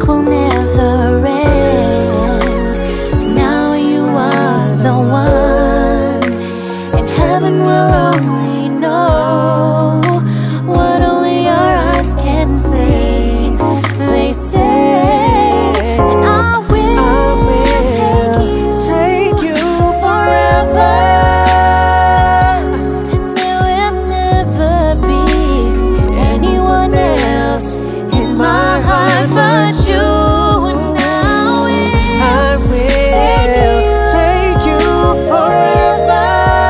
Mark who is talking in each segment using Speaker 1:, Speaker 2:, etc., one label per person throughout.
Speaker 1: will never end. Now you are the one, and heaven will only know what only your eyes can see. They say that I will take you forever, and there will never be anyone else in my heart but you. And I will take you forever,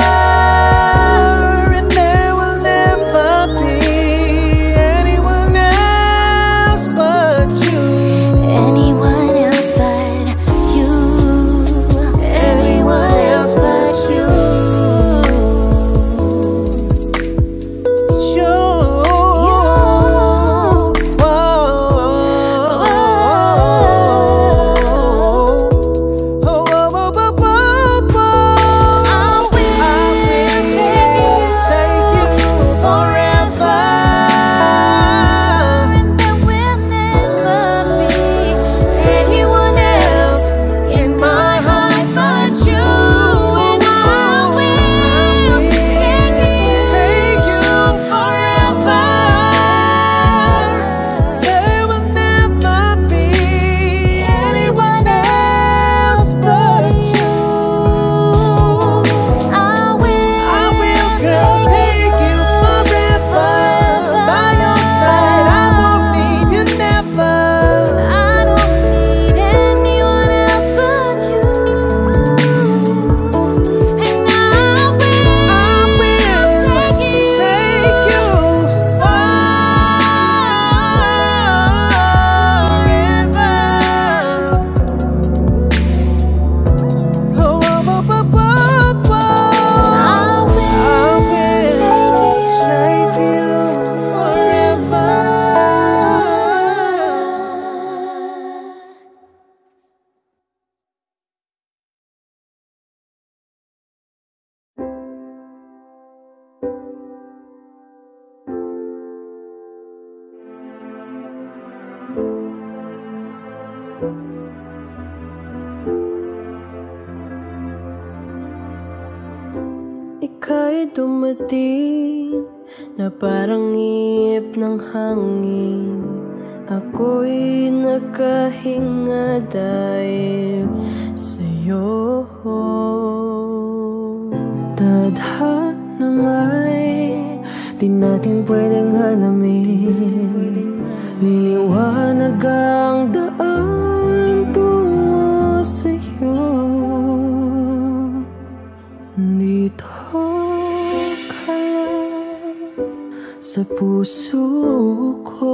Speaker 1: and there will never be anyone else but you. Anyone else but you. Anyone else but you.
Speaker 2: Ika'y dumating na parang ihip ng hangin. Ako'y nakahinga dahil sa'yo. Tadhana may di natin pwedeng alamin. Liliwanag ang daan tungo sa'yo. Dito ka lang sa puso ko,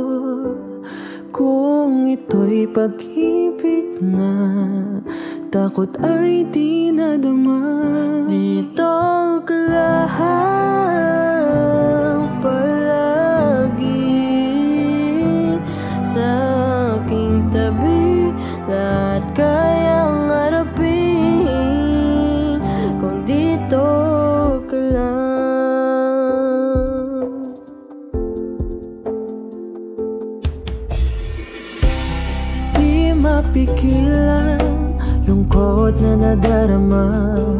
Speaker 2: kung ito'y pag-ibig na takot ay di nadama. Dito ka lang palagi sa aking tabi, lahat kayang harapin kung dito ka lang. Di mapigilan lungkot na nadarama,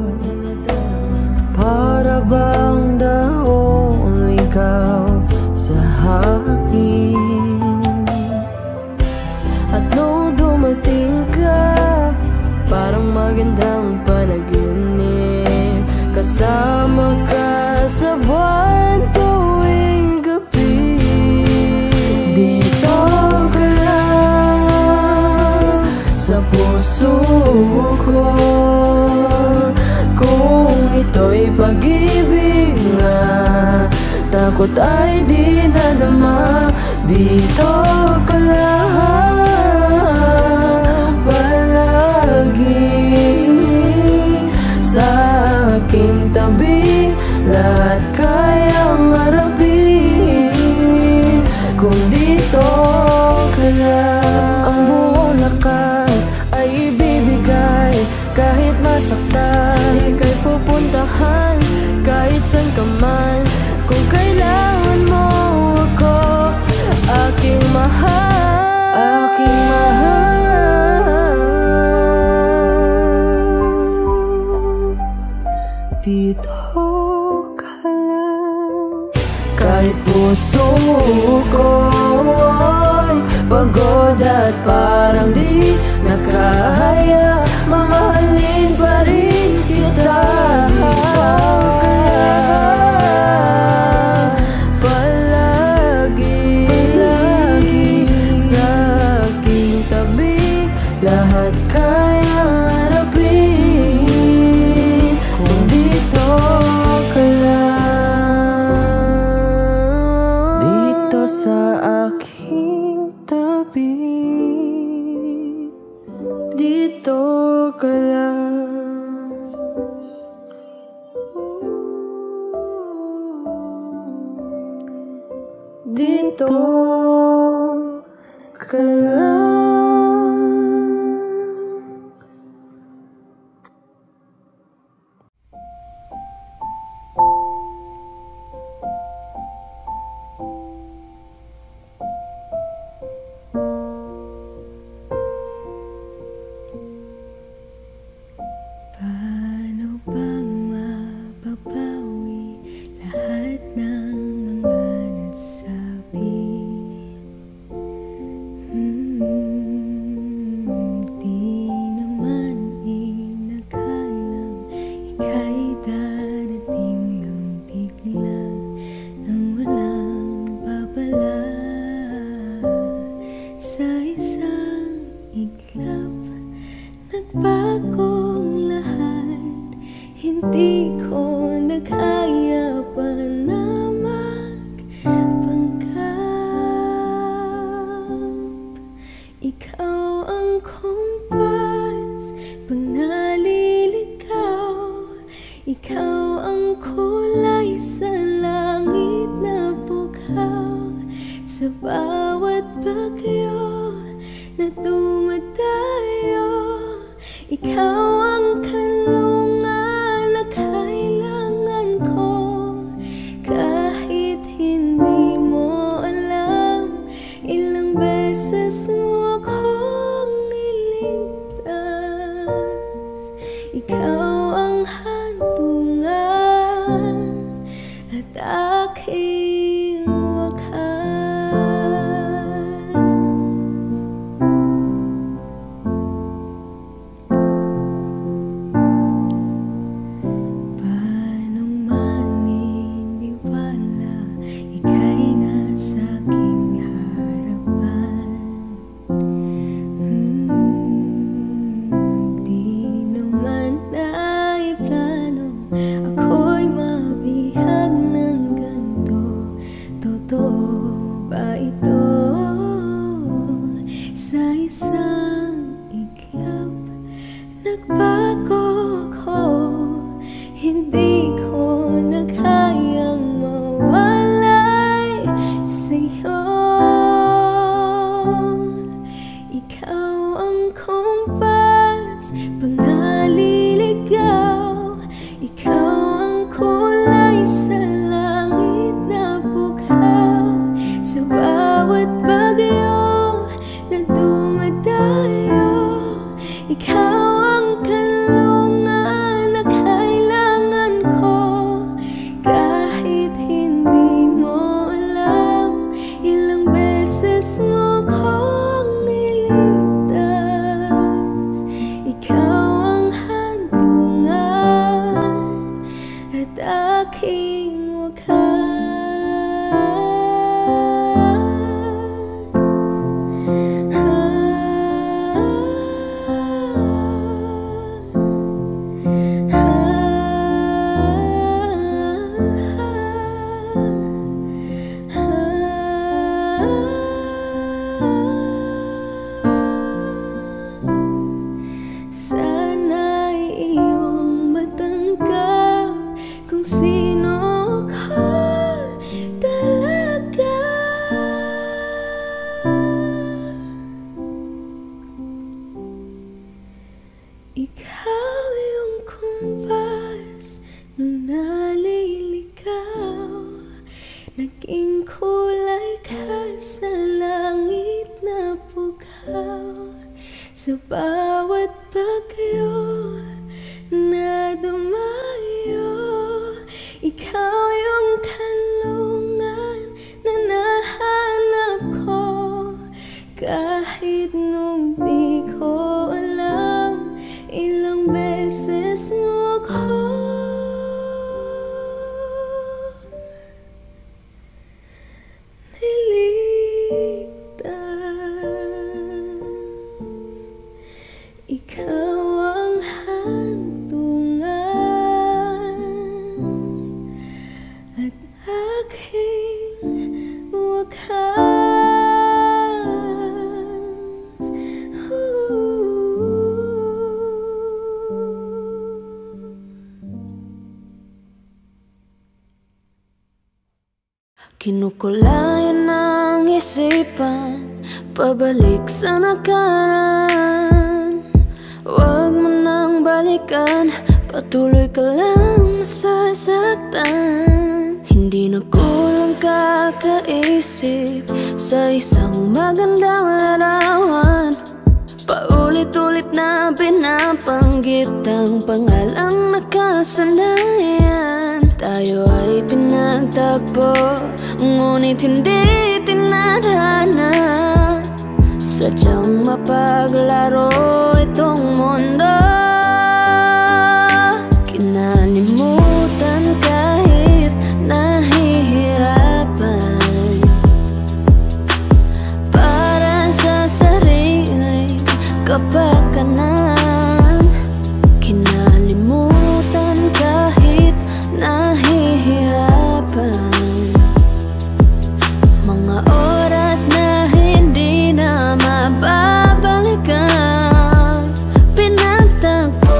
Speaker 2: para bang the only ikaw sa hangin. At nung dumating ka, parang magandang panaginip. Kasama ka sa buwan tuwing gabi. Dito ka lang sa puso ko, kung ito'y pag-ibig na takot ay di nadama. Dito ka lang palagi sa aking tabi, lahat kayang harapin kung dito ka lang. Ang buong lakas ay ibibigay kahit masaktan. Ika'y pupuntahan kahit saan ka man, kung kailangan mo ako, aking mahal. Pagod at parang di nakahaya, mamahalin pa rin kita. Palagi sa aking tabi, lahat kayang harapin kung dito ka lang. Dito sa aking tabi, dito ka lang. Dito ka lang.
Speaker 1: Paano bang mapapawi lahat ng mga nasabi? Di naman inakalang ika'y darating lang bigla nang walang babala. Sa isang iglap nagbagong lahat, hindi ko na kaya pa na magpanggap. Ikaw ang kumpas pag naliligaw, ikaw ang kulay sa langit na bukaw. Sa bawat bagyo na dumadayo, ikaw ang kanlungan na kailangan ko. Kahit hindi mo alam, ilang beses mo akong niligtas. Ikaw ang hantungan at aking wakas. Nagbago ko, hindi ko na kayang mawalay sa'yo. Ikaw ang kumpas pag naliligaw, ikaw ang kulay sa langit na bukaw. Sa bawat bagyo na dumadayo, ikaw ang kanlungan na kailangan ko. Kahit hindi mo alam, ilang beses mo kong niligtas. Ikaw ang hantungan at aking wakas. Sana'y iyong matanggap kung sino ka talaga. Ikaw yung kumpas nung naliligaw, naging kulay ka sa langit na bukaw. Sa bawat bagyo na dumayo, ikaw yung kanlungan na nahanap ko. Kahit nung di ko alam, ilang beses mo ko niligtas. Ikaw ang hantungan at aking wakas.
Speaker 2: Kinukulayan ang isipan, pabalik sa nakaraan. Huwag mo nang balikan, patuloy ka lang masasaktan. Hindi na kulang kakaisip sa isang magandang larawan. Paulit-ulit na binabanggit ang pangalang nakasanayan. Tayo ay pinagtagpo, ngunit hindi tinarana. Sadyang mapaglaro itong mundo. Kinalimutan kahit nahihirapan, para sa sariling kapakanan. Kinalimutan kahit nahihirapan, mga oras na hindi na mababalikan. Pinagtagpo,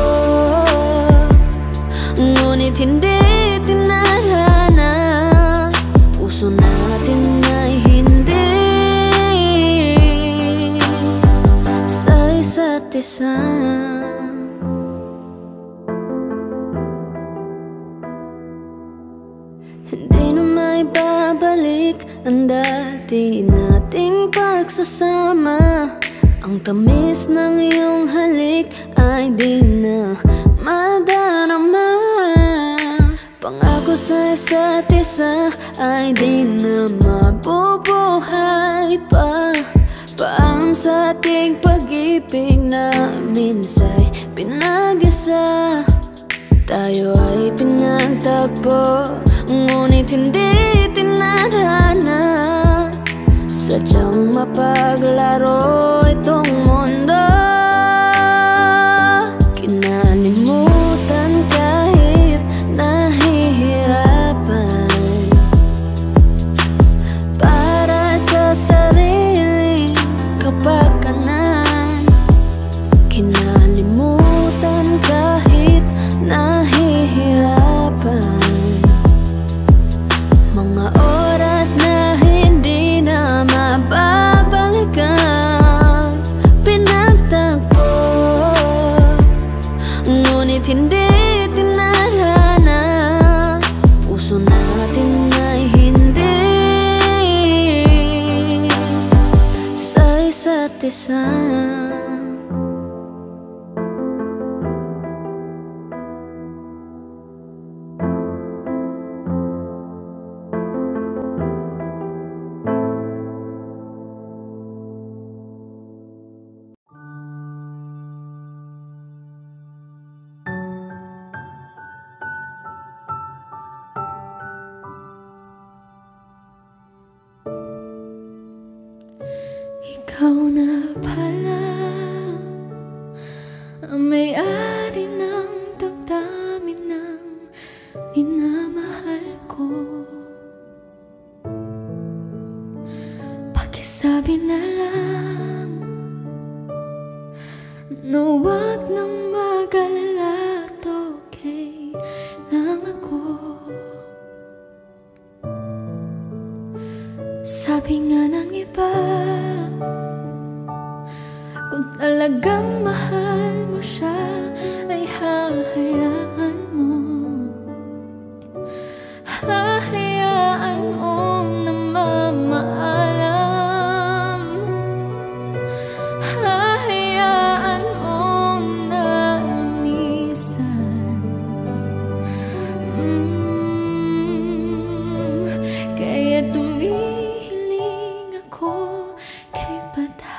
Speaker 2: ngunit hindi tinarana. Puso natin ay hindi sa isa't isa. Hindi na may babalik ang dati nating pagsasama. Ang tamis ng iyong halik ay di na madarama. Pangako sa isa't isa ay di na mabubuhay pa. Paalam sa ating pag-ibig na minsa'y pinag-isa. Tayo ay pinagtagpo, ngunit hindi tinarana. Sadyang mapaglaro itong mundo. Kinalimutan kahit nahihirapan, para sa sariling kapakanan. Kinalimutan kahit nahihirapan, mga oras na hindi na mababalikan. Pinagtagpo, ngunit hindi tinarana. Puso natin ay hindi sa isa't isa.
Speaker 1: Ikaw na pala ang may-ari ng damdamin ng minamahal ko. Pakisabi na lang na huwag nang mag-alala at okay lang ako. Sabi nga ng iba, kung talagang mahal mo siya ay hahayaan mo. Hahayaan mong namamaalam. Hahayaan mong nalamisan. Kaya tumihiling ako kay Bata.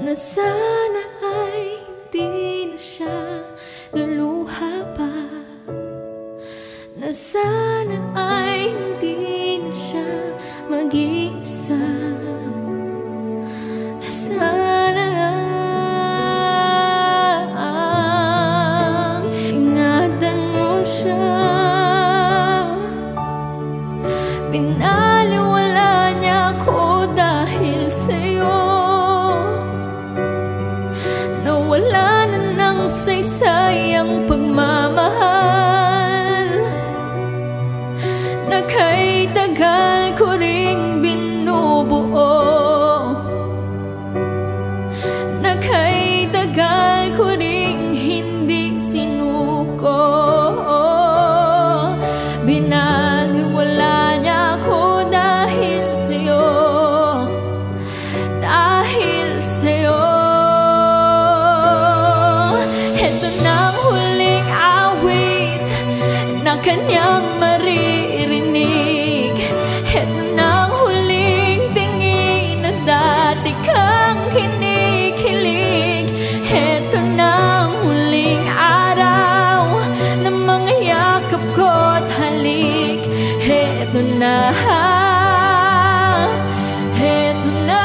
Speaker 1: na sana ay hindi na siya luluha pa, na sana ay hindi na siya mag-iisa, na sana lang ingatan mo siya. Pinaliwala niya ako dahil sa'yo, nawala na ng saysay ang pagmamahal na kay tagal ko ring binubuo, na kay tagal ko ring hindi sinuko. Binaliwala niya ako dahil sa'yo, dahil sa'yo. Ito na ang huling awit na kanyang maririnig. Ito na ang huling tingin na dati kang kinikilig. Ito na ang huling araw na mga yakap ko't halik. Ito na, ito na.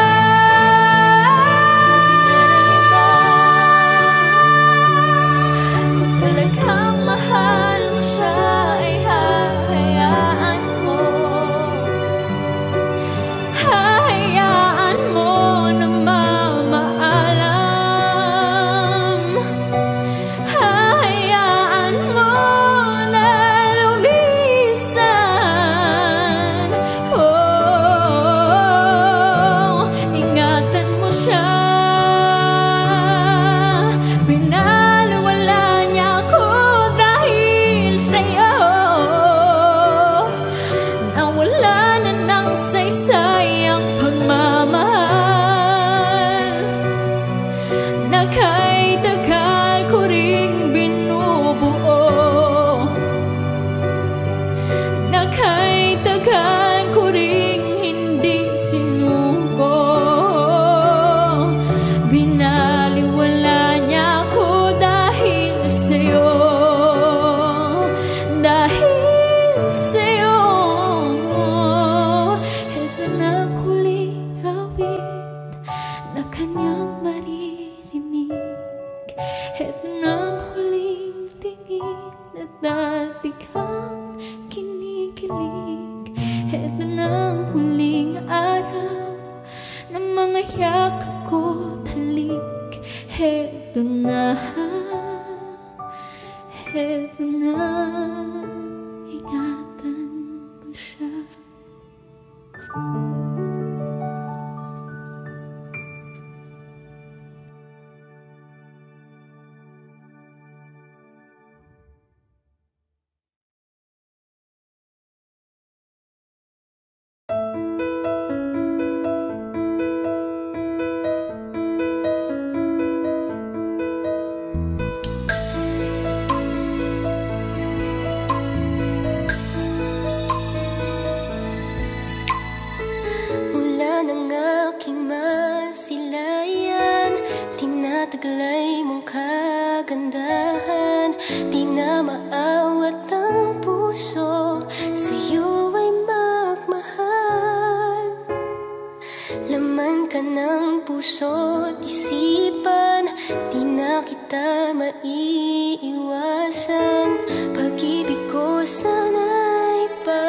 Speaker 1: Kung talagang mahal mo siya ay hahayaan mo, hahayaan mo na mamaalam, hahayaan mo na lumisan. Oh, ingatan mo siya. Pinaliwala niya ako dahil sa'yo, nawala na ng saysay ang pagmamahal na kay tagal ko ring binubuo, na kay tagal ko ring hindi sinuko. Binaliwala niya ako dahil sa'yo, dahil sa'yo. Ito na ang huling awit na kanyang maririnig. Ito na ang huling tingin na dati kang kinikilig. Ito na ang huling araw na mga yakap ko't halik. Ito na, ito na, ingatan mo siya. Mula ng aking masilayan, tinataglay mong kagandahan. Di na maawat ang puso, sa'yo ay magmahal. Laman ka ng puso't isipan, di na kita maiiwasan. Pag-ibig ko sana'y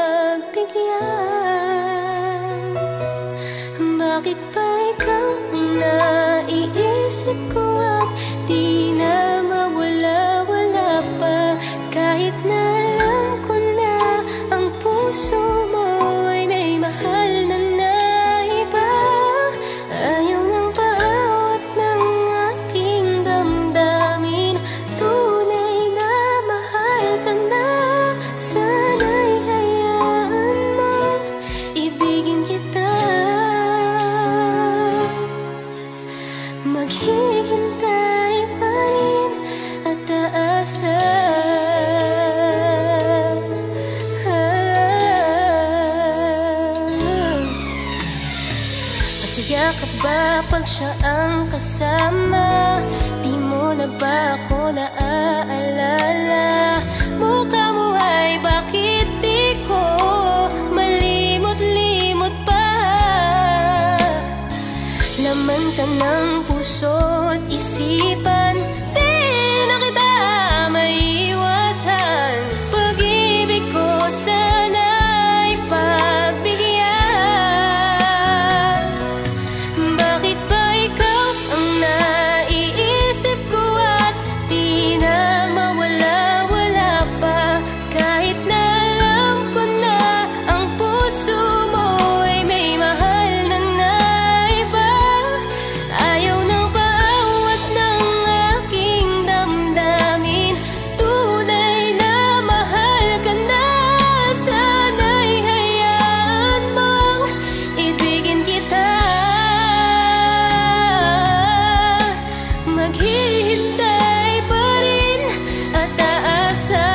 Speaker 1: pagbigyan. Bakit ba ikaw ang naiisip ko at di na mawala-wala pa? Kahit na alam ko na ang puso mo ay may mahal na iba. Ayaw nang paawat ng aking damdamin, tunay na mahal ka na. Sana'y hayaan mong ibigin kita. Maghihintay pa rin at aasa. Masaya ka ba pag siya ang kasama? Di mo na ba ako naaalala? Mukha mo ay bakit di ko malimot-limot pa? Laman ka ng puso't isipan, di na kita maiwasan. Pag-ibig ko sana'y pagbigyan. Bakit ba ikaw ang naiisip ko at di na mawala-wala pa? Kahit na alam ko na ang puso mo ay may mahal na iba. Ayaw nang paawat ng aking damdamin. Tunay na mahal ka na. Sana'y hayaan mong ibigin kita. Maghihintay pa rin at aasa.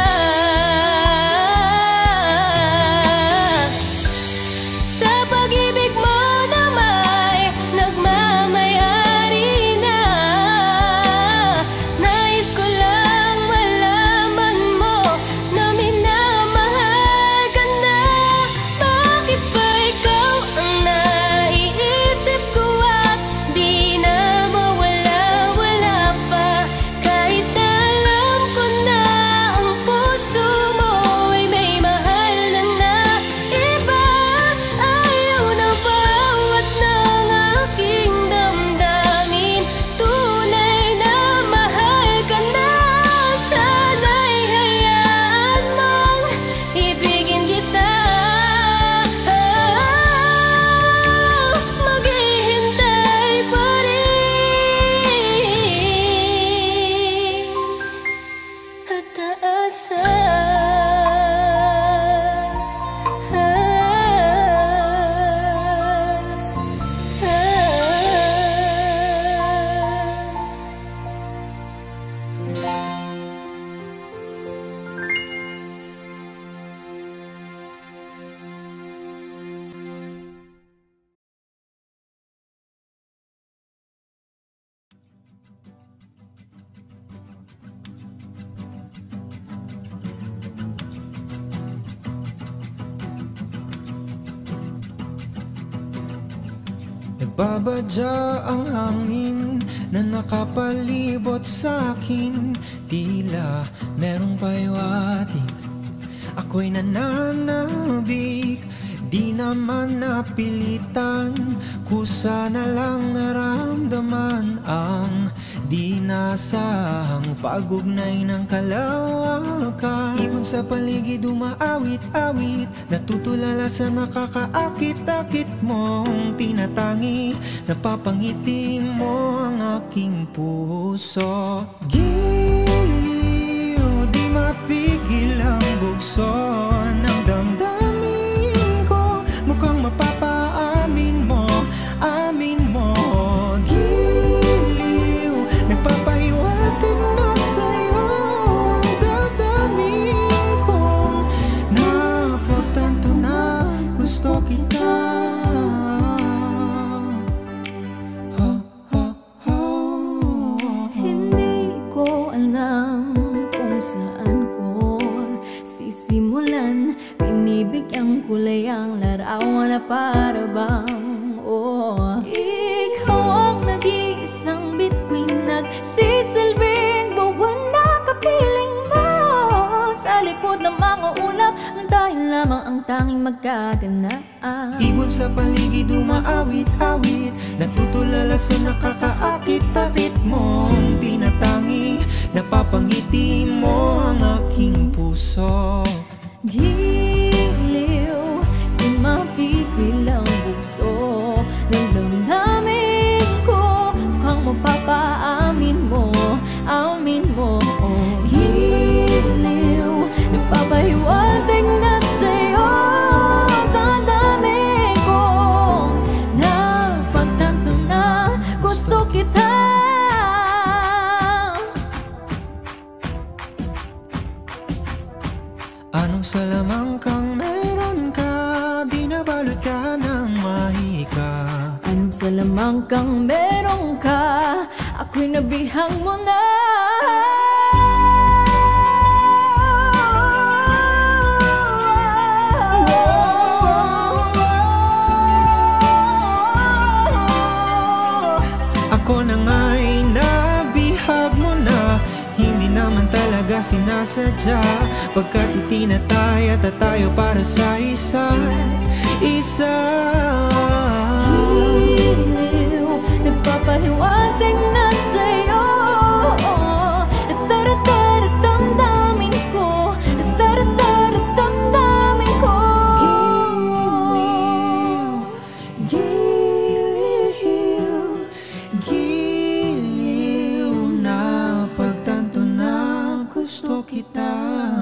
Speaker 1: Sa pag-ibig mo na may nagmamayari na. Nais ko lang malaman mo na minamahal ka na. Bakit ba ikaw ang naiisip ko at di na mawala-wala pa? Kahit na alam ko na ang puso mo ay may mahal na iba. Ayaw na bawat ng aking damdamin. Tunay na mahal ka na. Sana'y hayaan mong ibigin kita. Maghihintay pa rin at aasa.
Speaker 3: Nagbabadya ang hangin na nakapalibot sa akin. Tila merong pahiwatig, ako'y nananabik. Di naman napilitan, kusa na lang naramdaman ang di nasahang pag-ugnay ng kalawakan. Ibon sa paligid umaawit-awit, natutulala sa nakakaakit-akit mong tinatangi. Napapangiti mo ang aking puso. Giliw, di mapigil ang bugso ng damdamin ko. Mukhang mapapaamin mo, amin mo. Giliw, nagpapahiwatig na sa'yo ang damdamin ko. Napagtanto na gusto kita.
Speaker 2: Hindi ko alam kung saan ko sisimulan. Binibigyang kulay ang larawan na para bang ikaw ang nag-iisang bituin, nagsisilbing buwan na kapiling mo. Sa likod ng mga ulap, ang tayo lamang ang tanging magkaganaan.
Speaker 3: Ibon sa paligid umaawit-awit, natutulala sa nakakaakit-akit mong tinatangi. Napapangiti mo ang aking puso.
Speaker 2: Giliw, di mapigil ang bugso ng damdamin ko. Mukhang mapapaamin mo, amin mo. Giliw, nagpapahiwatig na sa'yo ang damdamin ko. Napagtanto na gusto kita.
Speaker 3: Anong salamang kang may
Speaker 2: Basta lamang kang meron ka, ako'y nabihang mo na.
Speaker 3: Ako na nga'y nabihag mo na, hindi naman talaga sinasadya. Pagkat itinataya tayo para sa isa't isa.
Speaker 2: Giliw, nagpapahiwatig na sa'yo. Tara-tara, damdamin ko. Tara-tara, damdamin ko.
Speaker 3: Giliw, giliw na pagtanto na gusto kita.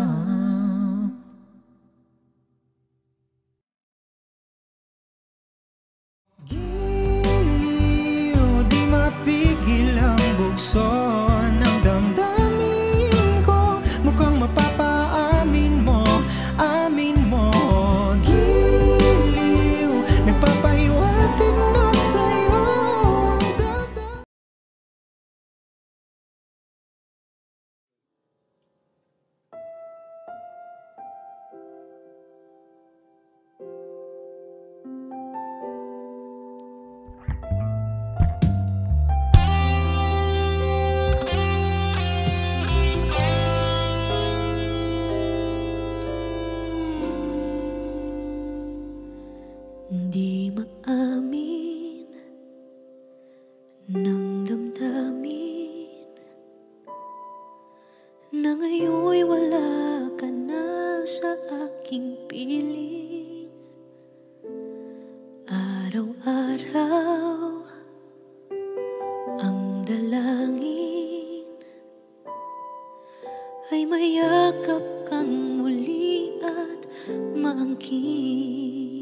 Speaker 3: Giliw, di mapigil ang bugso ng damdamin ko. Mukhang mapapaamin mo, amin mo. Giliw, nagpapahiwatig na sa'yo ang damdamin.
Speaker 2: Di maamin ng damdamin na ngayon'y wala ka na sa aking piling. Araw-araw ang dalangin ay mayakap kang muli at maangkin.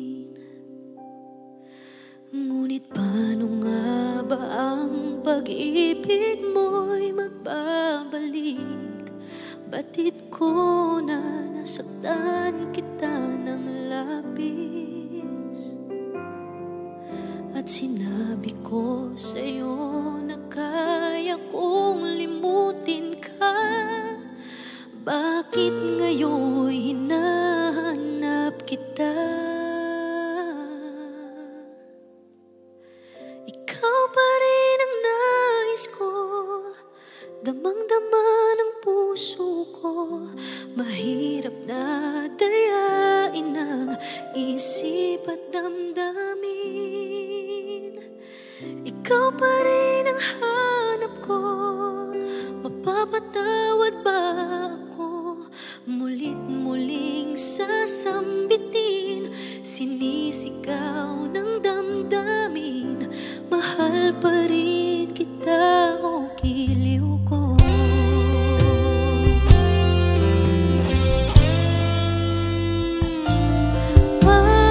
Speaker 2: Ngunit paano nga ba ang pag-ibig mo'y magbabalik? Batid ko na nasaktan kita ng labis, at sinabi ko sa'yo na kaya kong limutin ka. Bakit ngayon'y hinahanap kita? Ikaw pa rin ang nais ko, damang-dama ng puso ko. Mahirap na dayain ang isip at damdamin. Ikaw pa rin ang hanap ko, mapapatawad ba ako? Mulit-muling sasambitin, sinisigaw ng damdamin. Mahal pa rin kita, o giliw ko.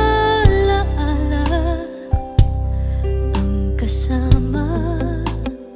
Speaker 2: Alaala ang kasama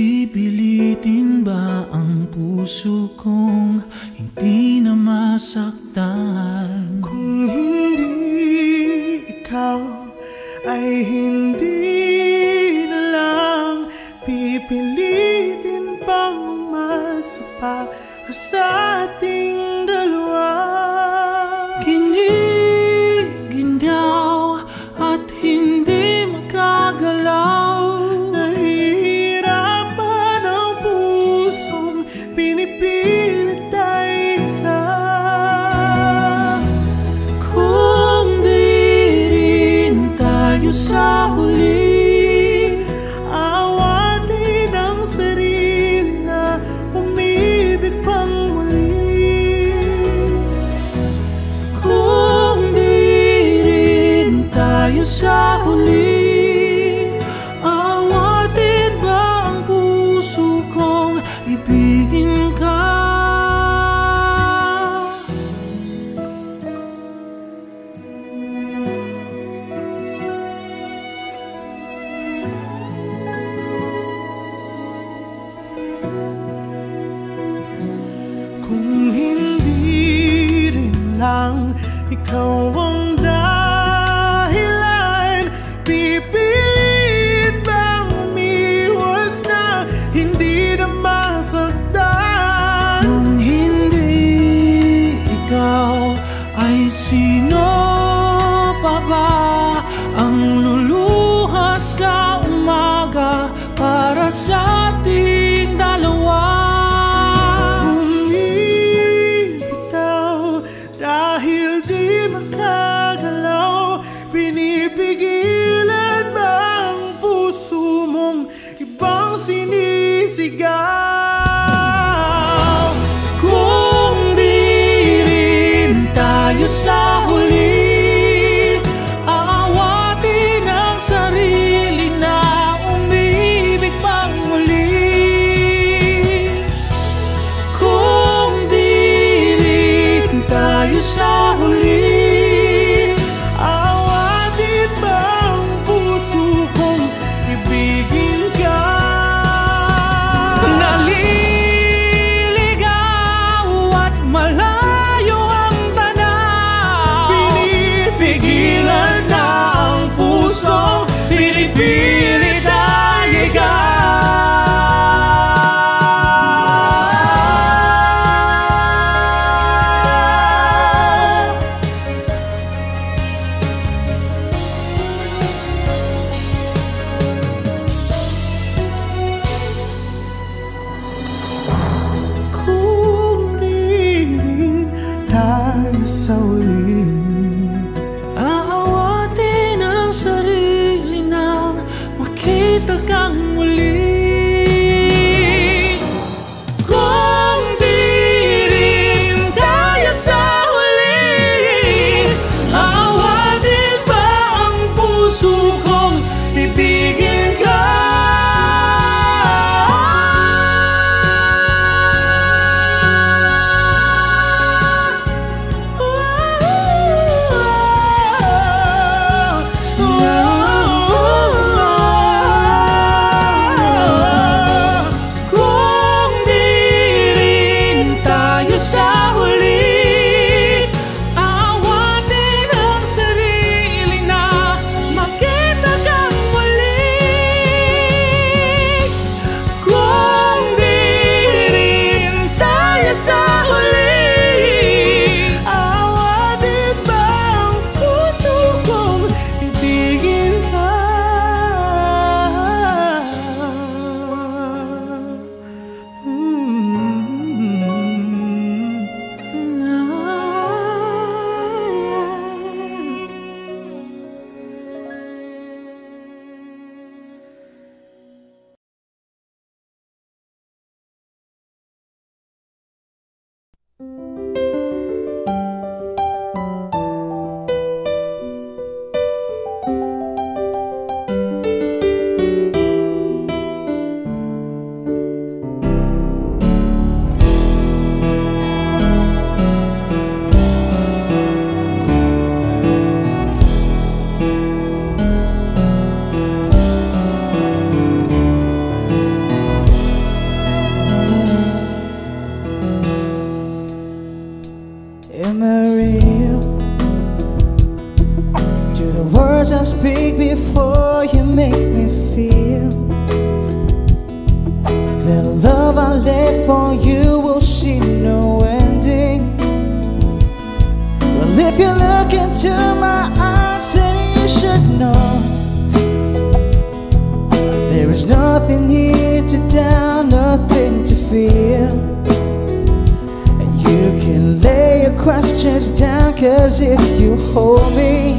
Speaker 3: Pipilitin ba ang puso kong hindi na masaktan? Kung hindi ikaw ay hindi na lang pipilitin pang umasa pa sa ating dalawa. Giniginaw at hindi makagalaw. Nahihirapan ang pusong pinipilit tayo ka. Kung di rin tayo sa huli, awatin ang sarili na umibig pang muli. Kung di rin tayo sa huli, awatin ba ang puso kong ibigin ka? Kung hindi rin lang ikaw ang dahilan, pipilit bang umiwas na hindi na masaktan? Kung hindi ikaw, ay sino pa ba ang luluha sa umaga para sa ating dalawa? Dahil di makagalaw, pinipigilan ba ang puso mong ibang sinisigaw? Kung di rin tayo sa huli, aawatin ang sarili na umibig pang muli. Kung di rin tayo sa huli, awatin ba ang puso kong ibigin ka? Naliligaw at malayo ang tanaw, pinipigilan na ang puso, pinipilit ay ikaw. Kung di rin tayo sa uli, aawatin ang sarili na makita kang muli. Kung di rin tayo sa huli, aawatin ba ang puso kong ibigin ka? Kung di rin tayo sa huli, aawatin ang sarili na makita kang muli. Kung di rin tayo sa huli, awatin ba ang puso kong ibigin ka?
Speaker 4: The love I left for you will see no ending. Well, if you look into my eyes, then you should know there is nothing here to doubt, nothing to fear. And you can lay your questions down, 'cause if you hold me,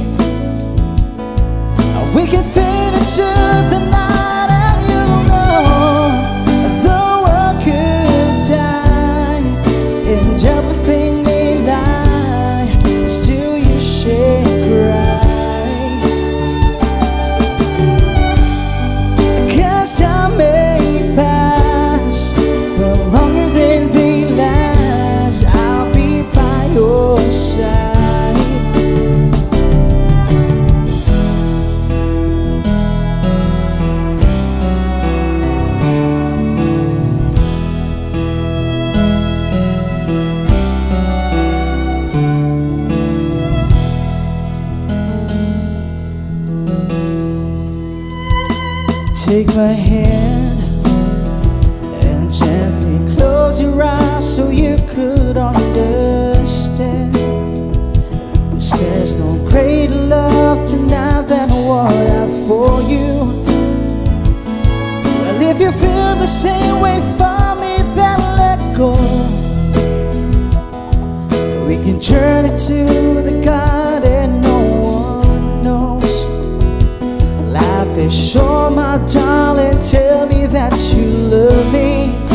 Speaker 4: we can fade into the night. And you know the world could die and everything may lie, still you should cry. 'Cause time may pass, but longer than they last, I'll be by your side. Take my hand and gently close your eyes so you could understand. There's no greater love tonight than what I have for you. Well, if you feel the same way for me, then let go. We can journey to the garden no one knows. Life is short, my darling, tell me that you love me,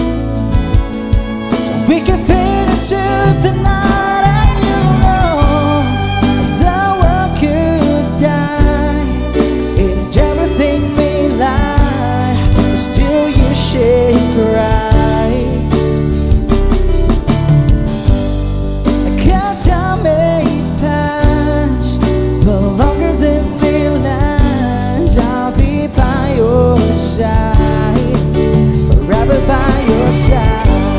Speaker 4: so we can fade into the night. And you know the world could die and everything may lie, still you should cry. 'Cause I may pass, but longer than they last, I'll be by your side, forever by your side.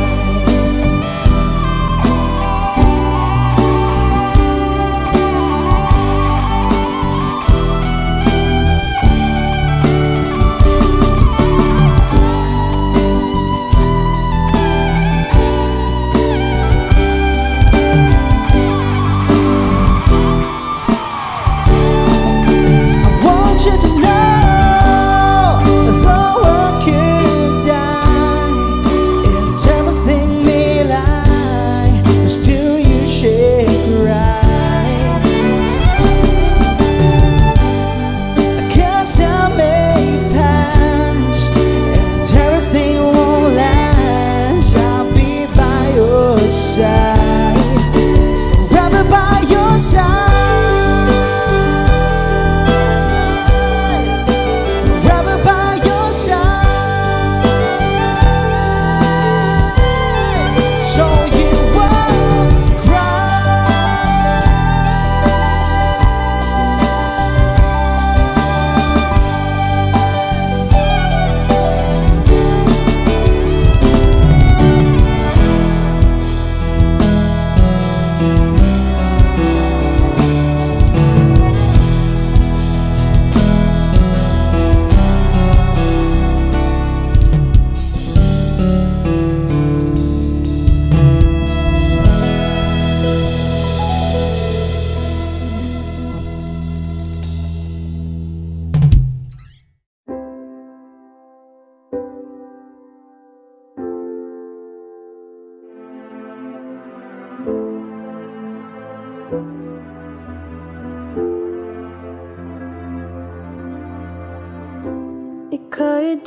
Speaker 2: Ika'y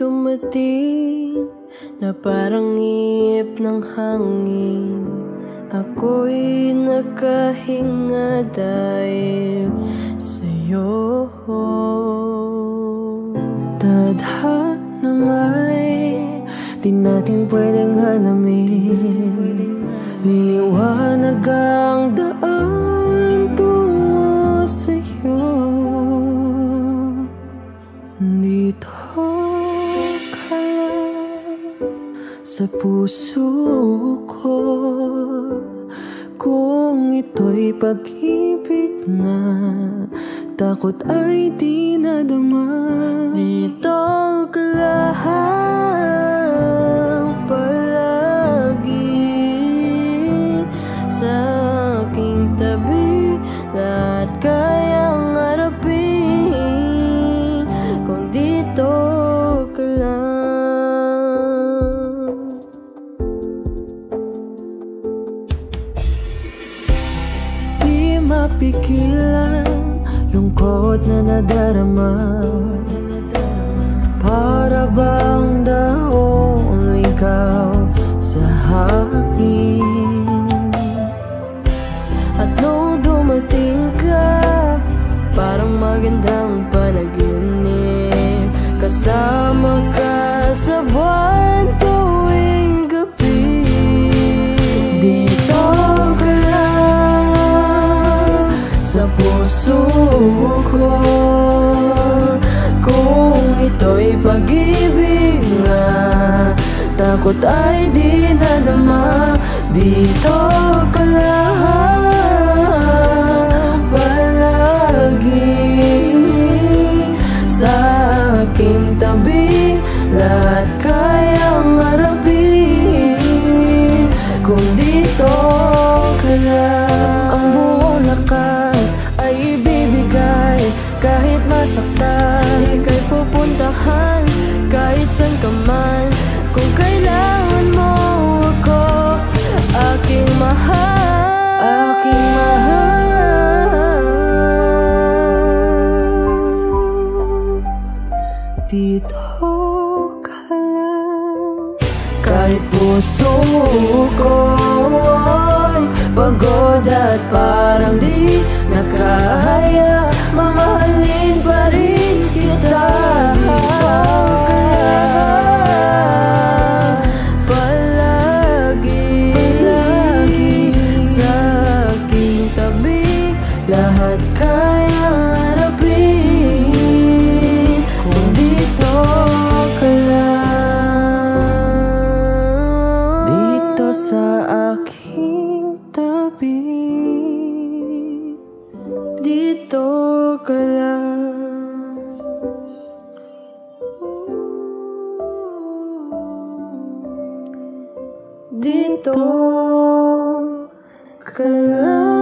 Speaker 2: dumating na parang ihip ng hangin. Ako'y nakahinga dahil sa'yo. Tadhana may di natin pwedeng halamin. Liliwanag ang daan tungo sa'yo. Dito ka lang sa puso ko, kung ito'y pag-ibig na takot ay di nadama. Dito ka lang mapigilan lungkot na nadarama. Para bang the only ikaw sa akin. At nung dumating ka, parang magandang panaginip. Kasama ka sa buwan tuwing gabi. Dito ka lang sa puso ko. Kung ito'y pag-ibig nga, takot ay di nadama. Dito ka lang palagi sa aking tabi. Lahat kayang harapin kung dito ka lang. Ang buong lakas ay ibibigay kahit masaktan. Ika'y pupuntahan kahit saan ka man. Kung kailangan mo ako, aking mahal, aking mahal. Dito ka lang. Kahit puso ko'y pagod at parang di nakahaya, mamahalin pa rin kita. Palagi sa aking tabi. Lahat kayang harapin kung dito ka lang. Dito sa aking tabi. Dito ka lang. Dito ka lang.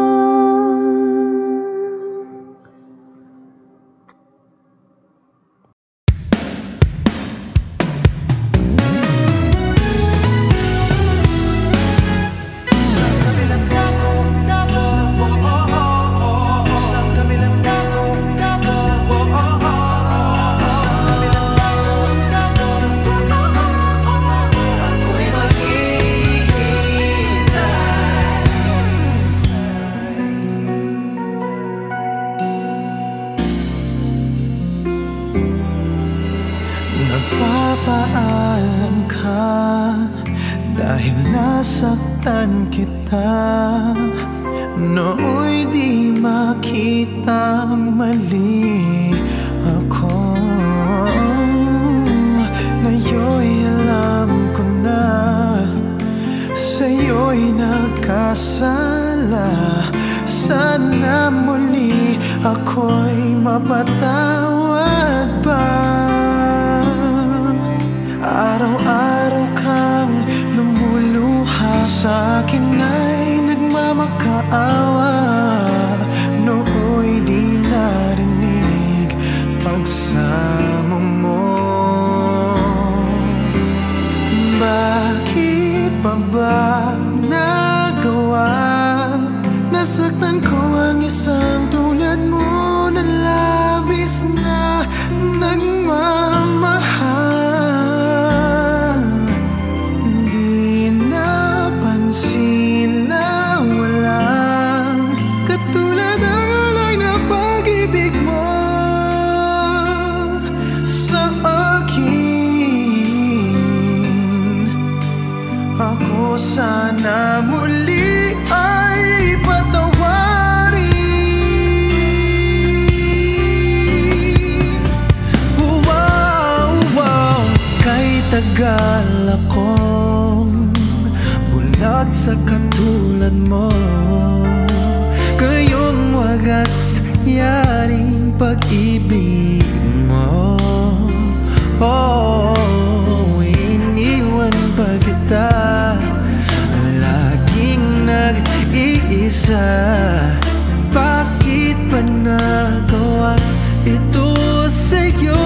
Speaker 3: Nagpapaalam ka dahil nasaktan kita. Nooy di makitang mali ako. Ngayon'y alam ko na sa'yo'y nagkasala. Sana muli ako'y mapatawad pa. Araw-araw kang lumuluha, sa'kin ay nagmamakaawa. Nooy di narinig pagsamo mo. Bakit pa ba nagawa? Nasaktan ko ang isang tulad mo na labis na nagmamahal. Sana muli ay patawarin. Wow, wow. Kay tagal akong bulag sa katulad mo. Kayong wagas yaring pag-ibig mo. Oh, iniwan pa kita, nag-iisa. Bakit pa nagawa ito sa'yo?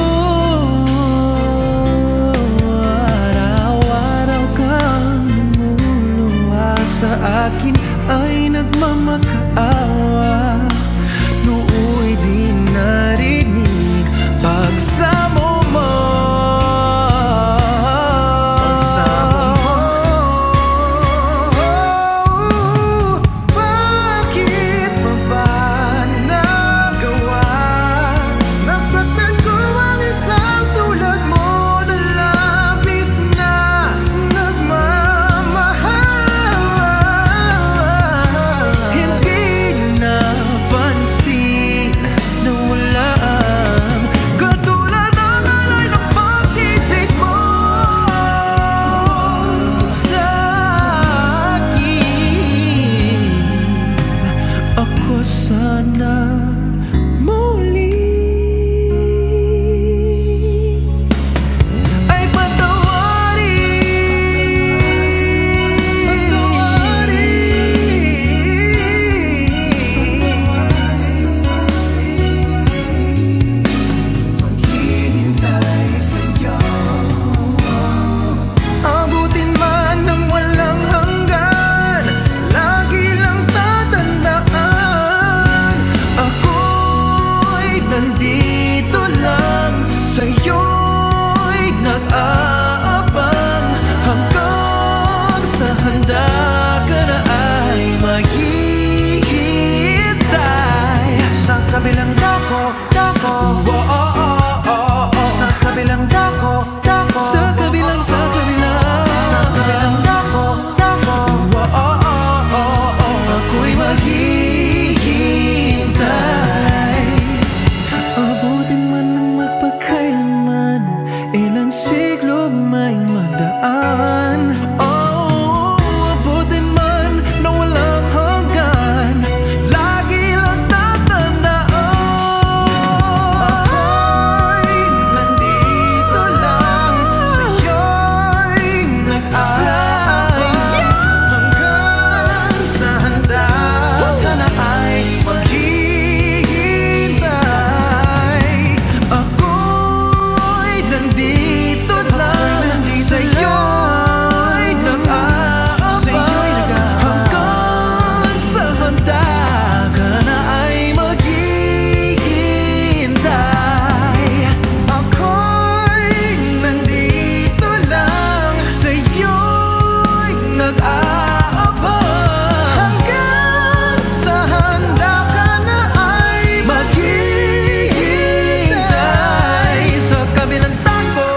Speaker 3: Araw-araw kang lumuluha, sa akin ay nagmamakaawa. pagsamo mo. Pagsamo mo. Bakit pa ba nagawa? Nasaktan ko ang isang tulad mo na labis na nagmamahal. Hindi napansin na wala ang katulad ng alay ng pag-ibig mo sa akin. Ako sana muli ay maghihintay sa'yo. Abutin man ng walang hanggan, lagi lang tatandaan, ako'y nandito lang sa'yo'y nag-aabang, hanggang sa handa ka na ay maghihintay. Sa kabilang dako, sa kabilang dako, sa kabilang dako, ako'y maghihintay. Abutin man ng magpagkailanman, ilang siglo may magdaan. Abutin man na walang hanggan, lagi lang tatandaan, ako'y nandito lang sa'yo'y nag-aabang, hanggang sa handa ka na ay maghihintay. Ako'y nandito lang sa'yo'y nag-aabang, hanggang sa handa ka na ay maghihintay. Ako'y nandito lang sa'yo'y nag-aabang, hanggang sa handa ka na ay maghihintay. Sa kabilang dako,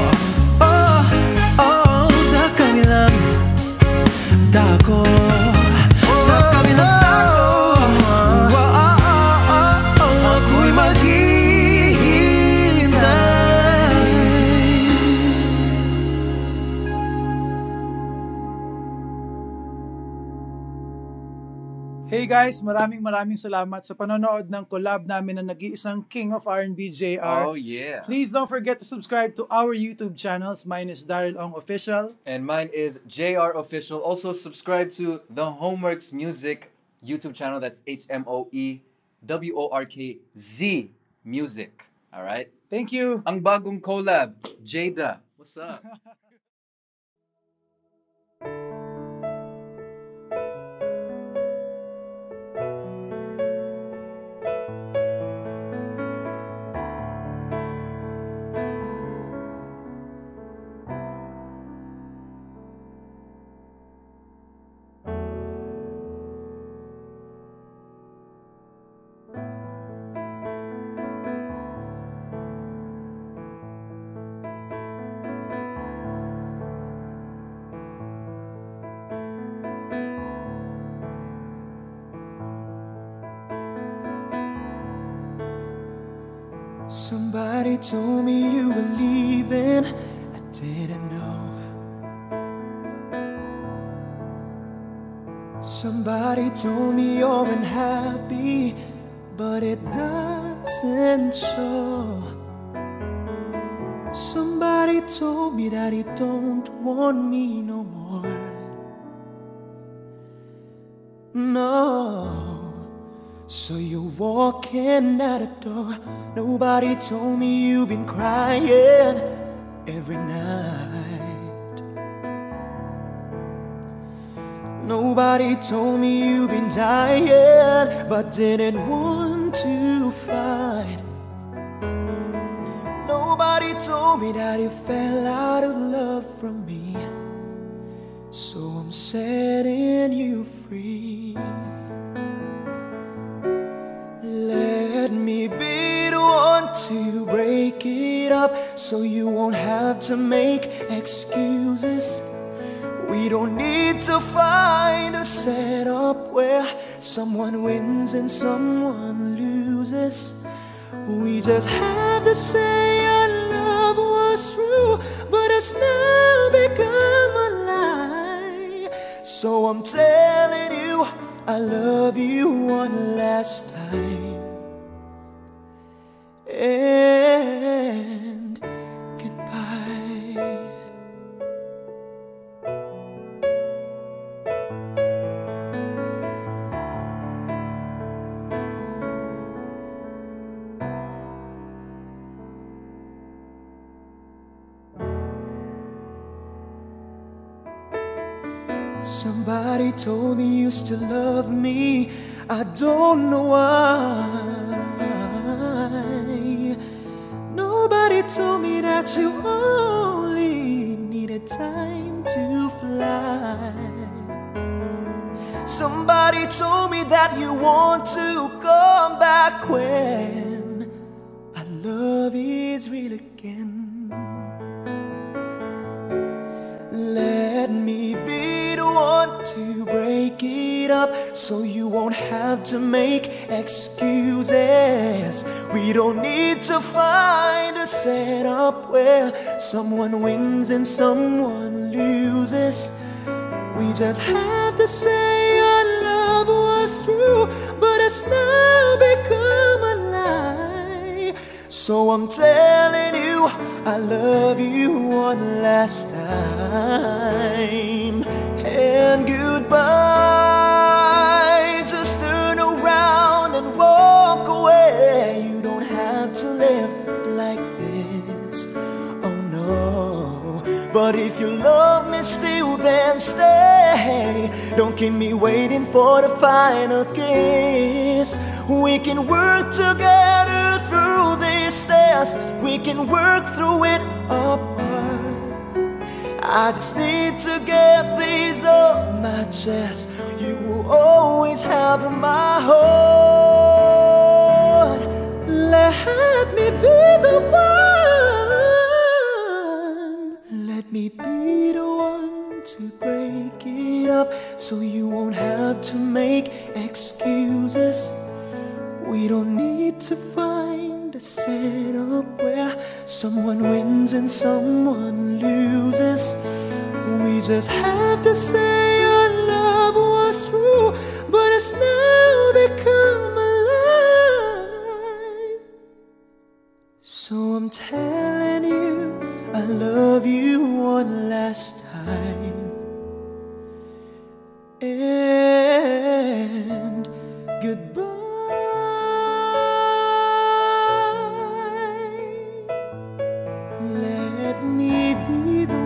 Speaker 3: sa kabilang dako, sa kabilang dako, ako'y maghihintay.
Speaker 5: Hey guys, maraming salamat sa panonood ng collab namin na nag-iisang King of R&B JR.
Speaker 6: Oh yeah.
Speaker 5: Please don't forget to subscribe to our YouTube channels. Mine is Daryl Ong Official.
Speaker 6: And mine is JR Official. Also subscribe to the Homeworks Music YouTube channel. That's HMOEWORKZ Music. All right.
Speaker 5: Thank you.
Speaker 6: Ang bagong collab, Jada. What's up?
Speaker 3: Somebody told me you were leaving, I didn't know. Somebody told me you're unhappy, but it doesn't show. Somebody told me that you don't want me no more. No. So you're walking out the door. Nobody told me you've been crying every night. Nobody told me you've been dying, but didn't want to fight. Somebody told me that you fell out of love from me, so I'm setting you free. Let me be the one to break it up, so you won't have to make excuses. We don't need to find a setup where someone wins and someone loses. We just have to say our love was true, but it's now become a lie. So I'm telling you, I love you one last time. And goodbye. Somebody told me you still love me. I don't know why. Nobody told me that you only needed time to fly. Somebody told me that you want to come back when our love is real again. Let me be the one to break it up, so you won't have to make excuses. We don't need to find a setup where someone wins and someone loses. We just have to say our love was true, but it's now become a lie. So I'm telling you, I love you one last time. And goodbye. Just turn around and walk away. You don't have to live like this, oh no. But if you love me still, then stay. Don't keep me waiting for the final kiss. We can work together through these stairs. We can work through it apart. I just need to get these off my chest. You will always have my heart. Let me be the one. Let me be the one to break it up, so you won't have to make excuses. We don't need to find a setup where someone wins and someone loses. We just have to say our love was true, but it's now become a lie. So I'm telling you, I love you one last time. And goodbye. Let me be the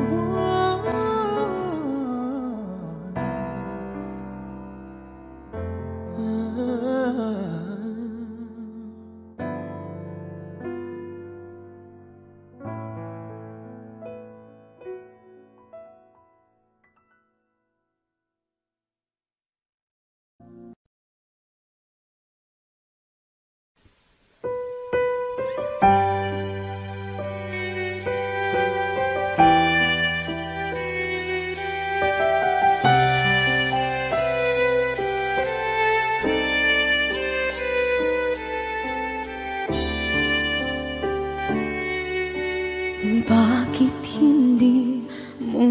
Speaker 2: Bakit hindi mo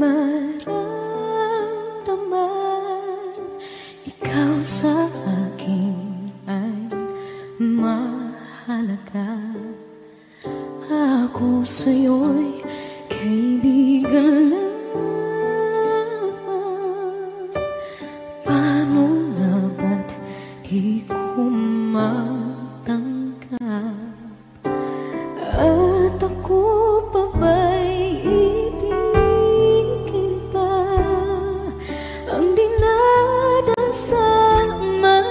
Speaker 2: maramdaman? Ikaw sa akin ay mahalaga. Ako sa'yo'y kaibigan lang. Paano nga ba't di ko matanggap? At ako pa ba'y ibigin pa ang dinadasama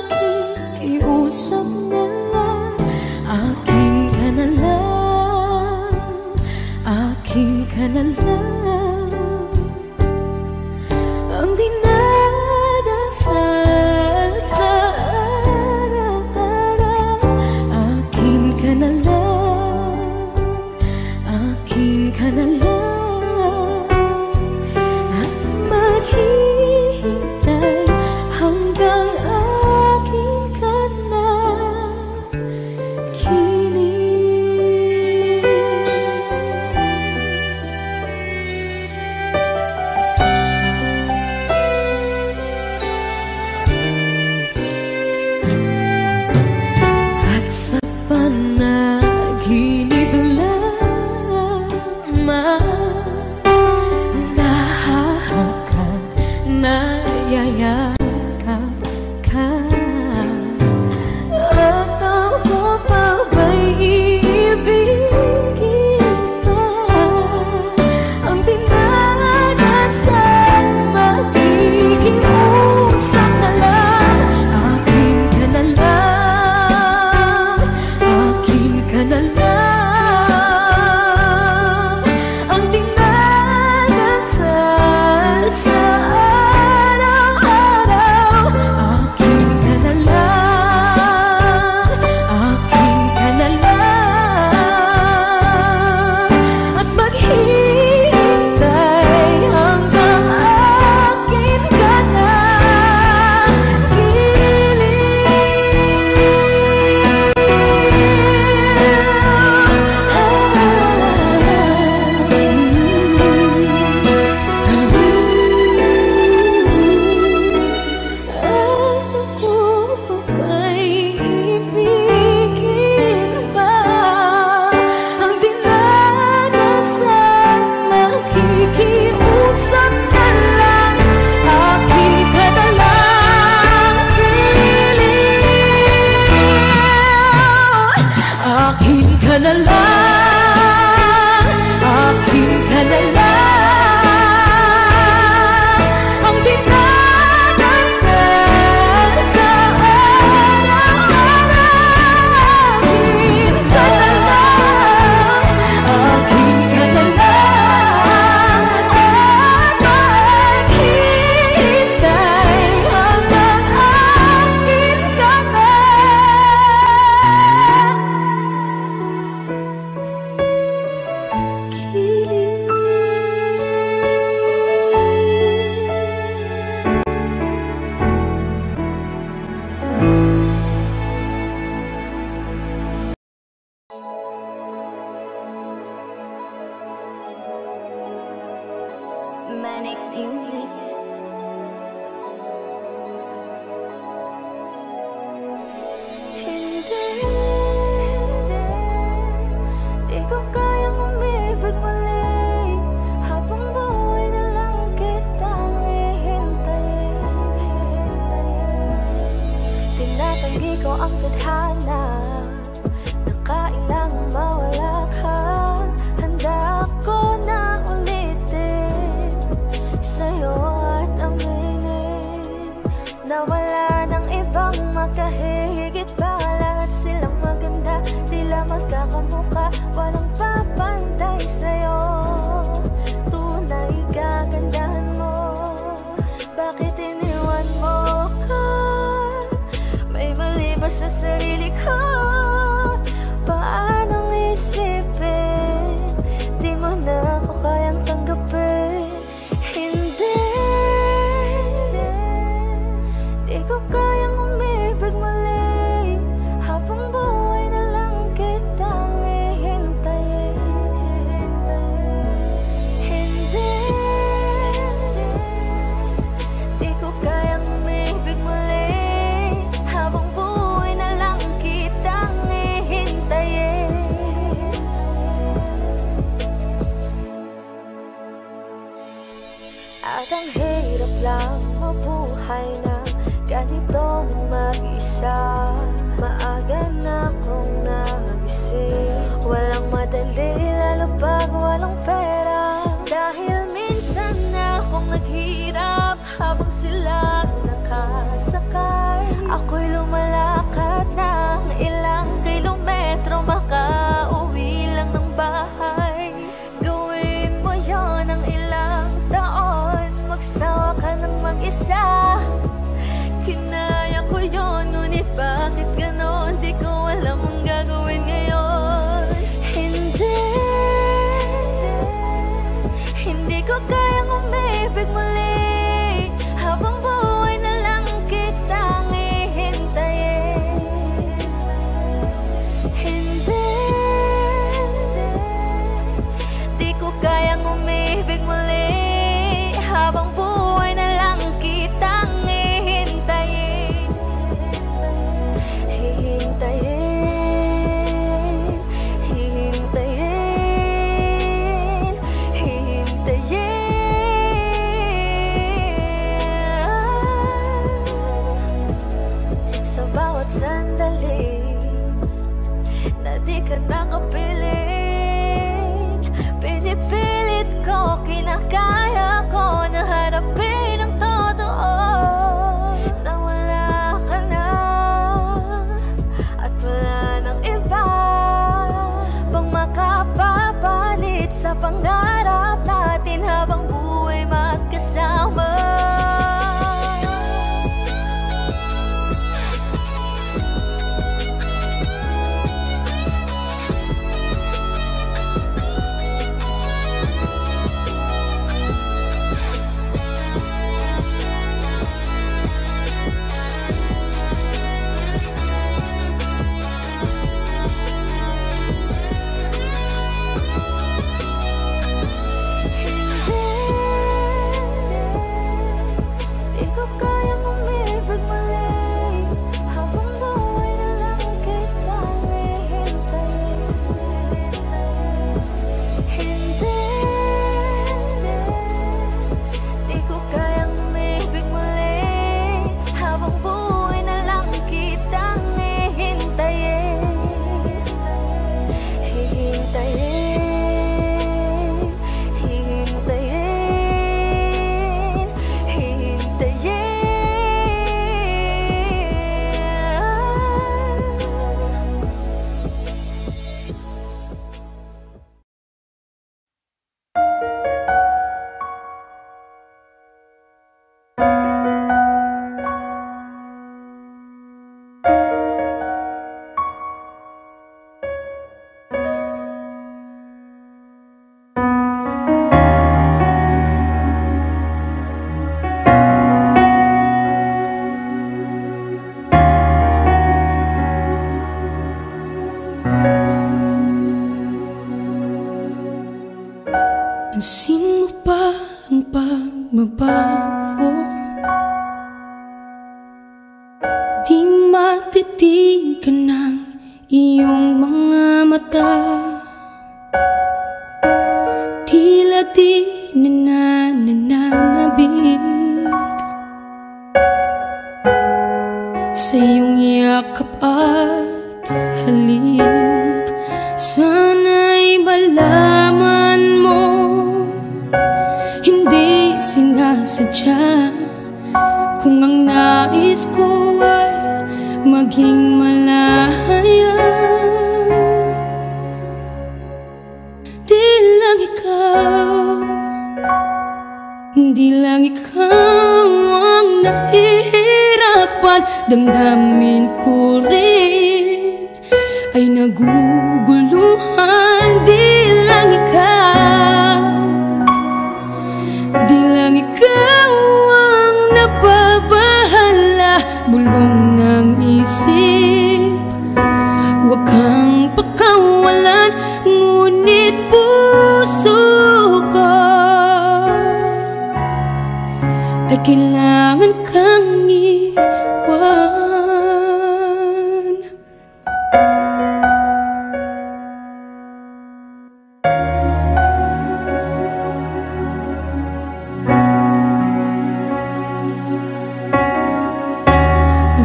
Speaker 2: Hirap lang mabuhay na ganitong mag-isa. Maaga na akong nagising. Walang madali lalo pag walang pera. Dahil minsan na akong naghirap habang sila nakasakay. Ako'y lumalakad ng ilang kilometro, makauwi lang ng bahay. Gawin mo yon ng ilang taon, magsawa ka ng mag-isa. Kinaya ko yon, ngunit bakit ganon? Di ko alam ang gagawin ngayon. Hindi ko kayang umibig muli. Habang buhay na lang kitang hihintayin. Di ko kayang umibig muli. Habang buhay na lang kitang hihintayin. Sa bawat sandali na di ka nakapiling, pinipilit ko, kinakaya ko na harapin ang totoo. Na wala ka na at wala nang iba pang makapapalit sa pangarap natin habang buhay magkasama.
Speaker 7: Pansin mo ba ang pagbabago? Di matitigan ng iyong mga mata. Tila di nananabig sa iyong yakap at halik. Sana'y malaman mo, hindi sinasadya. Kung ang nais ko ay maging malaya, di lang ikaw ang nahihirapan. Damdamin ko rin ay naguguluhan. Di lang ikaw ang nababahala. Bulong ng isip, huwag kang pakawalan. Ngunit puso ko ay kailangan kang iwan.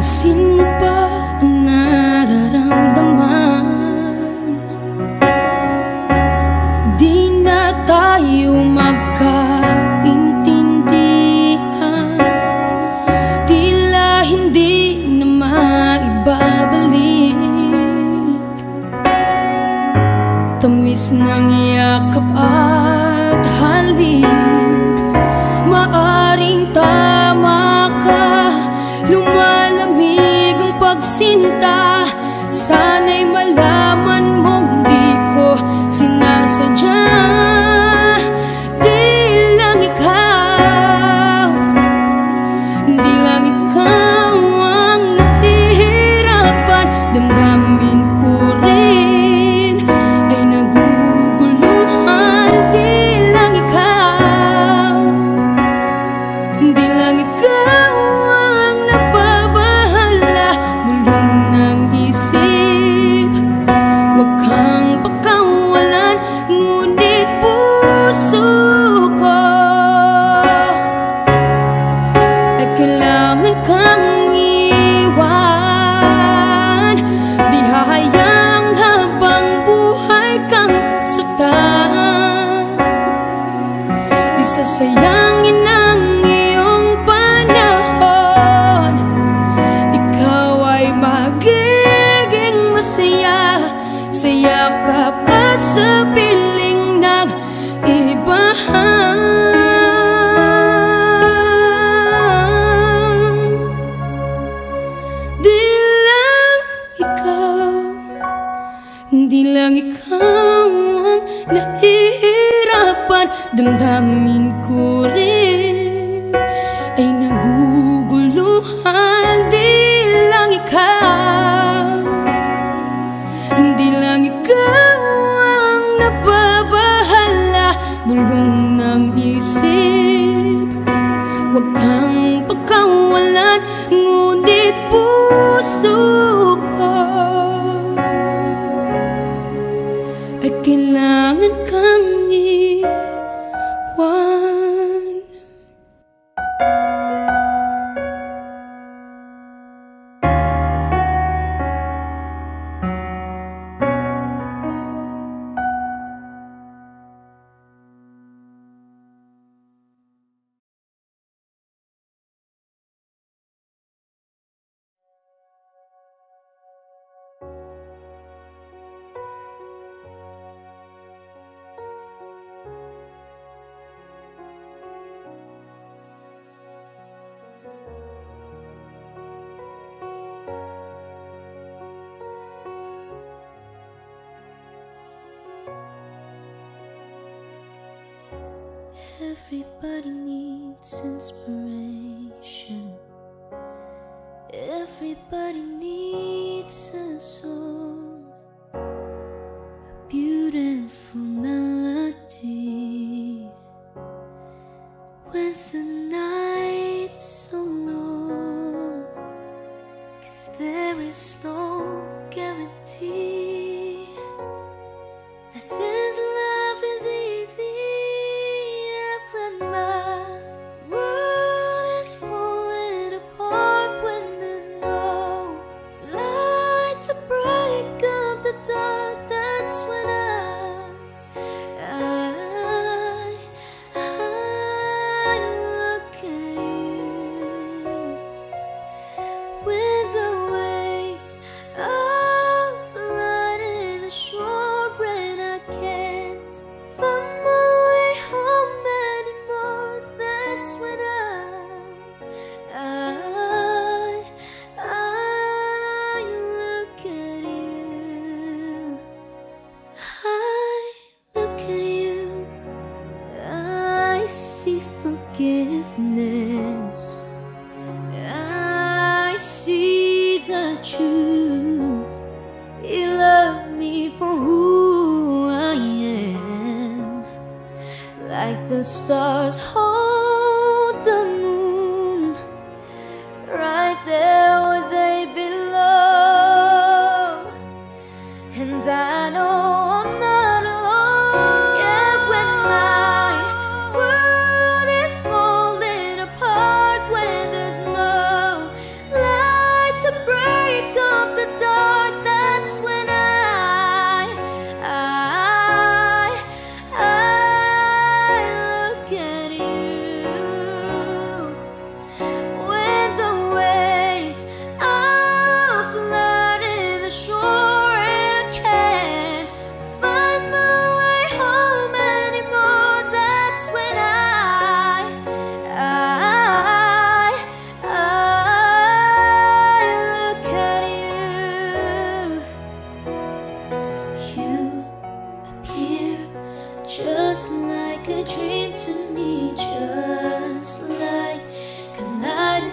Speaker 7: Sino ba ang nararamdaman? Di na tayo magkaintindihan, tila hindi na maibabalik. Tamis ng yakap at halik, maaring tama ka. Lumalamig ang pagsinta, sana'y malaman mong di ko sinasadya. Di lang ikaw, di lang ikaw ang nahihirapan. Damdamin ko rin ay naguguluhan. Di lang ikaw, di lang ikaw ang napabahala. Bulong ng isip, huwag kang pakawalan. Ngunit puso ko ay kailangan kang iwan. Di hahayang habang buhay kang saktan. Di sasayangin ang iyong panahon. Ikaw ay magiging masaya sa yakap at sa piling ng iba. Di lang ikaw, di lang ikaw ang nahihirapan. Damdamin ko rin ay naguguluhan. Di lang ikaw, di lang ikaw ang nababahala. Bulong ng isip, huwag kang pagkawalan. Ngunit puso ko ay kailangan kang iwan.
Speaker 1: Everybody needs inspiration. Everybody needs a song, a beautiful melody. When the night's so long, 'cause there is no guarantee that this love is easy. When my world is falling apart, when there's no light to break up the dark, that's when I look at you. With the waves of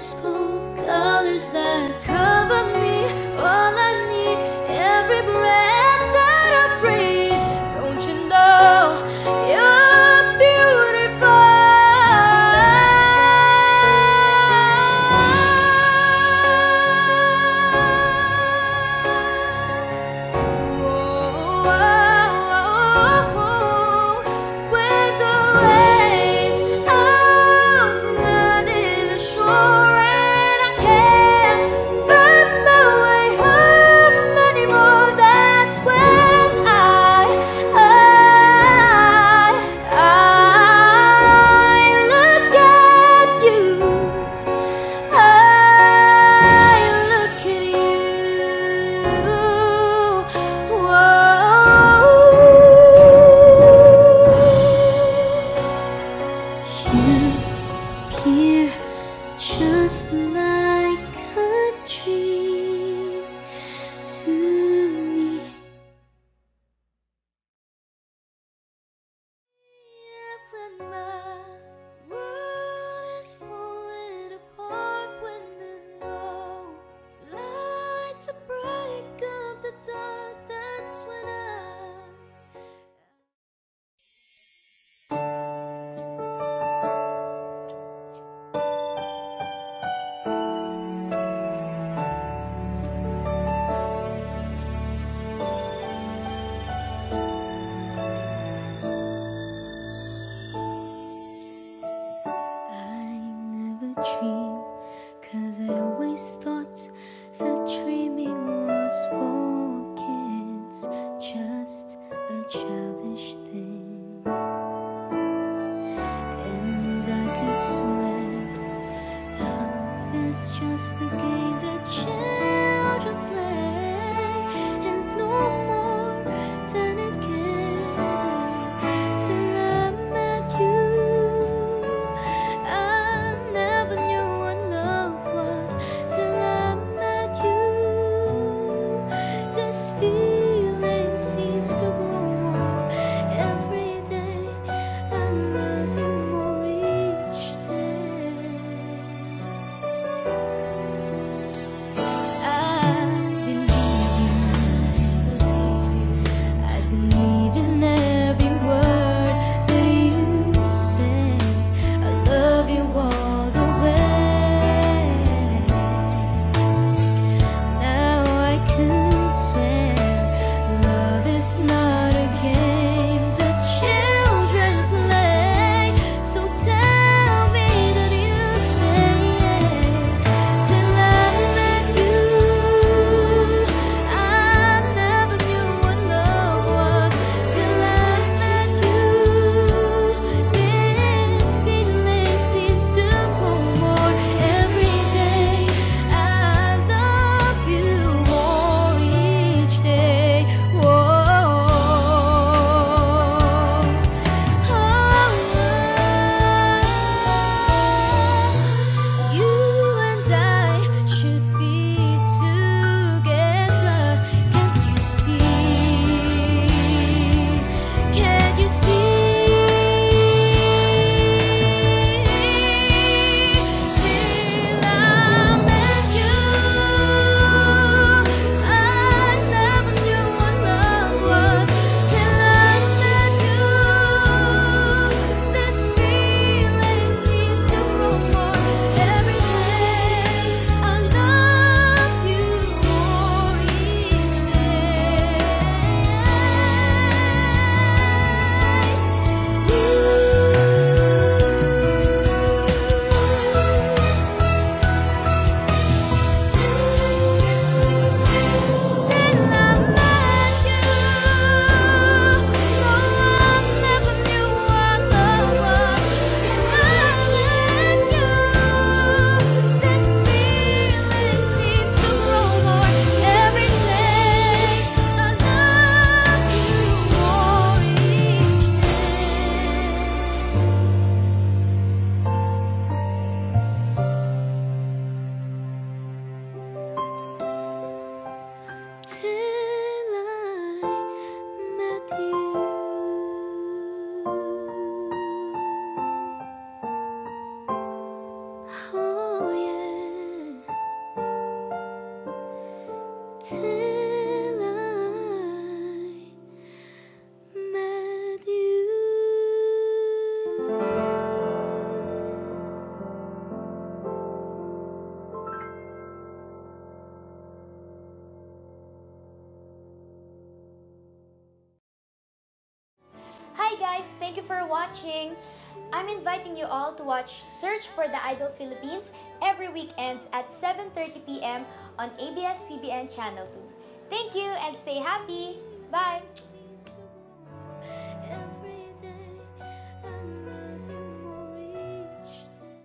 Speaker 7: cold colors that cover me. All I need, every breath that I breathe. Don't you know you're beautiful? With the waves of flooding ashore, and I can't find my way home anymore. That's when I look at you. I look at you. You appear just like a dream to me. When my world is falling apart, when there's no light to break up the dark, that's when I never dream, 'cause I always thought that dreaming was for kids, just a childish thing. And I could swear love is just a game that children play, and no more than a game. Till I met you, I never knew what love was. Till I met you, this feeling seems to grow more every day. I love you more each day. I believe in every word that you say. I love you all the way. Now I could swear love is not a game that children play. So tell me that you stay till I met you. I never knew what love was till I met you. This feeling seems to grow more every day. I love you more each day. You and I should be together. Can't you see? Can't you see? Till I met you, I never knew what love was. Till I met you, this feeling seems to grow more every day. I love you more each Till I met you, no, I never knew what love was. Till I met you, this feeling seems to grow more every day. I love you more each day. Till I met you. Oh yeah.
Speaker 8: Thank you for watching. I'm inviting you all to watch Search for the Idol Philippines every weekends at 7:30 p.m. on ABS-CBN Channel 2. Thank you and stay happy. Bye!
Speaker 7: Every day I love you more each day.